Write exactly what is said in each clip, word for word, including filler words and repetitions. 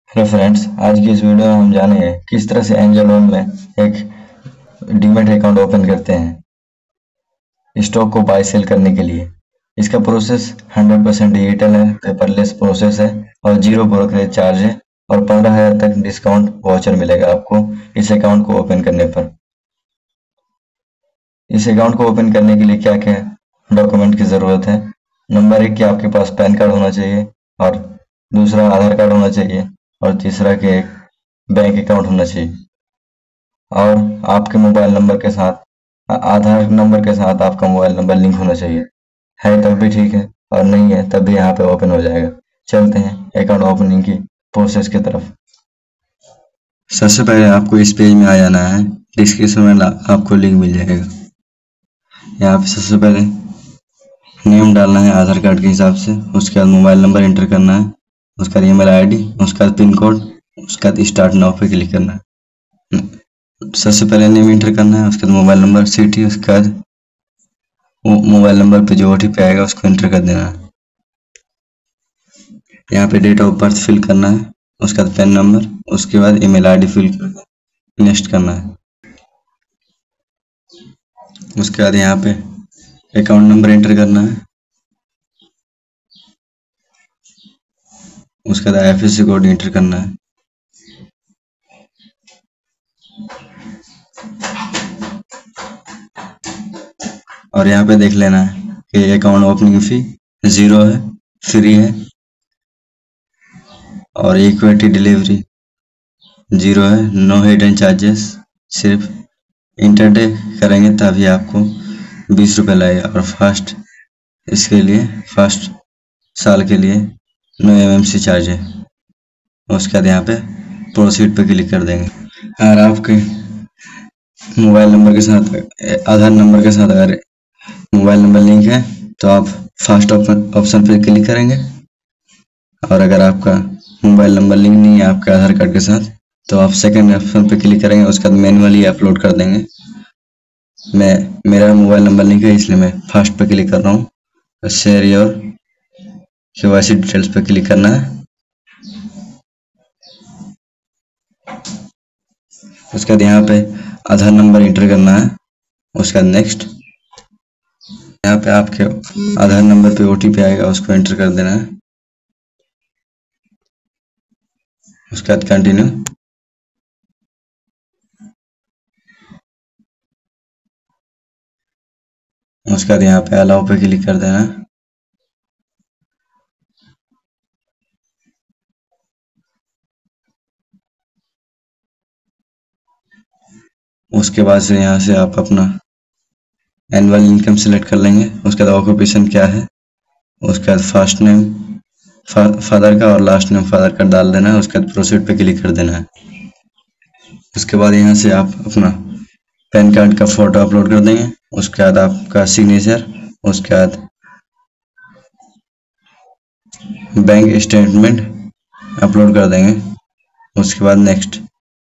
Hello friends, आज की इस वीडियो में हम जानेंगे किस तरह से एंजल वन में एक डीमैट अकाउंट ओपन करते हैं स्टॉक को बाय सेल करने के लिए। इसका प्रोसेस हंड्रेड परसेंट डिजिटल है, पेपरलेस प्रोसेस है और जीरो ब्रोकरेज चार्ज है और पंद्रह हजार तक डिस्काउंट वाउचर मिलेगा आपको इस अकाउंट को ओपन करने पर। इस अकाउंट को ओपन करने के लिए क्या क्या डॉक्यूमेंट की ज़रूरत है? नंबर एक कि आपके पास पैन कार्ड होना चाहिए और दूसरा आधार कार्ड होना चाहिए और तीसरा कि एक बैंक अकाउंट होना चाहिए और आपके मोबाइल नंबर के साथ आधार नंबर के साथ आपका मोबाइल नंबर लिंक होना चाहिए। है तब भी ठीक है और नहीं है तब भी यहाँ पे ओपन हो जाएगा। चलते हैं अकाउंट ओपनिंग की प्रोसेस की तरफ। सबसे पहले आपको इस पेज में आ जाना है। डिस्क्रिप्शन में आपको लिंक मिल जाएगा। यहाँ पे सबसे पहले नेम डालना है आधार कार्ड के हिसाब से, उसके बाद मोबाइल नंबर एंटर करना है, उसका ईमेल आईडी, उसका बाद पिन कोड, उसका बाद स्टार्ट नाउ पे क्लिक करना है। सबसे पहले नेम एंटर करना है, उसके बाद मोबाइल नंबर सिटी, उसके बाद मोबाइल नंबर पे जो ओटीपी आएगा उसको एंटर कर देना है। यहाँ पे डेट ऑफ बर्थ फिल करना है, उसके बाद पैन नंबर, उसके बाद ईमेल आईडी फिल करके नेक्स्ट करना है। उसके बाद यहाँ पे अकाउंट नंबर एंटर करना है, उसके बाद आईएफएससी कोड एंटर करना है। और यहाँ पे देख लेना है कि अकाउंट ओपनिंग फी जीरो है, फ्री है और इक्विटी डिलीवरी जीरो है, नो हिडन चार्जेस। सिर्फ इंटरडे करेंगे तभी आपको बीस रुपये लगेगा और फर्स्ट इसके लिए फर्स्ट साल के लिए नो एमएमसी चार्ज है। उसके बाद यहाँ पे प्रोसीड पे क्लिक कर देंगे। अगर आपके मोबाइल नंबर के साथ आधार नंबर के साथ अगर मोबाइल नंबर लिंक है तो आप फर्स्ट ऑप्शन पे क्लिक करेंगे और अगर आपका मोबाइल नंबर लिंक नहीं है आपके आधार कार्ड के साथ तो आप सेकंड ऑप्शन पे क्लिक करेंगे। उसके बाद मैनुअली अपलोड कर देंगे। मैं मेरा मोबाइल नंबर लिंक है इसलिए मैं फर्स्ट पे क्लिक कर रहा हूँ। शेयर योर केवाईसी डिटेल्स पे क्लिक करना है। उसके बाद यहाँ पे आधार नंबर एंटर करना है, उसके बाद नेक्स्ट। यहाँ पे आपके आधार नंबर पे ओटीपी आएगा उसको एंटर कर देना है। उसके बाद कंटिन्यू। उसके बाद यहाँ पे अलाउ पे क्लिक कर देना है। उसके बाद से यहाँ से आप अपना एनुअल इनकम सिलेक्ट कर लेंगे। उसके बाद ऑक्यूपेशन क्या है, उसके बाद फर्स्ट नेम फादर का और लास्ट नेम फादर का डाल देना है। उसके बाद प्रोसीड पे क्लिक कर देना है। उसके बाद यहाँ से आप अपना पैन कार्ड का फोटो अपलोड कर देंगे। उसके बाद आपका सिग्नेचर, उसके बाद बैंक स्टेटमेंट अपलोड कर देंगे। उसके बाद नेक्स्ट।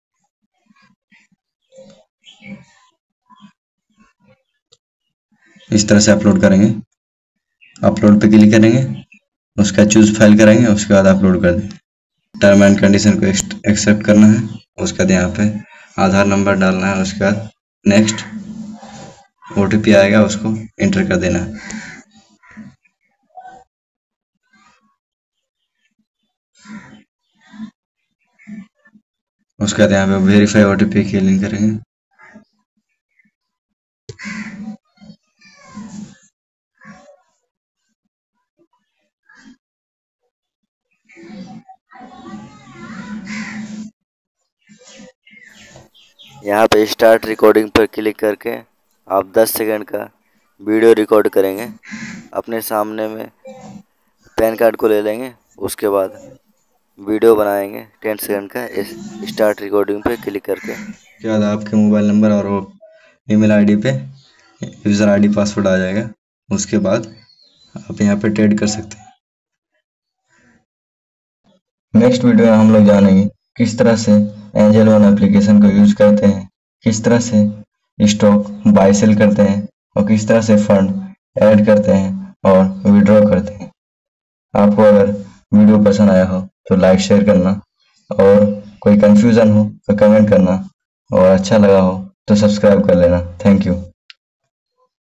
इस तरह से अपलोड करेंगे। अपलोड पे क्लिक करेंगे, उसका चूज फाइल करेंगे, उसके बाद अपलोड कर देंगे। टर्म एंड कंडीशन को एक्सेप्ट करना है। उसके बाद यहाँ पे आधार नंबर डालना है। उसके बाद नेक्स्ट, ओटीपी आएगा उसको एंटर कर देना है। उसके बाद यहाँ पे वेरीफाई ओटीपी की लिंक करेंगे। यहाँ पे स्टार्ट रिकॉर्डिंग पर क्लिक करके आप दस सेकंड का वीडियो रिकॉर्ड करेंगे। अपने सामने में पैन कार्ड को ले लेंगे, उसके बाद वीडियो बनाएंगे टेन सेकंड का। इस स्टार्ट रिकॉर्डिंग पे क्लिक करके उसके बाद आपके मोबाइल नंबर और ईमेल आईडी पे यूज़र आईडी पासवर्ड आ जाएगा। उसके बाद आप यहाँ पे ट्रेड कर सकते हैं। नेक्स्ट वीडियो में हम लोग जानेंगे किस तरह से एंजल वन एप्लीकेशन को यूज करते हैं, किस तरह से स्टॉक बाय सेल करते हैं और किस तरह से फंड ऐड करते हैं और विड्रॉ करते हैं। आपको अगर वीडियो पसंद आया हो तो लाइक शेयर करना और कोई कंफ्यूजन हो तो कमेंट करना, और अच्छा लगा हो तो सब्सक्राइब कर लेना। Thank you.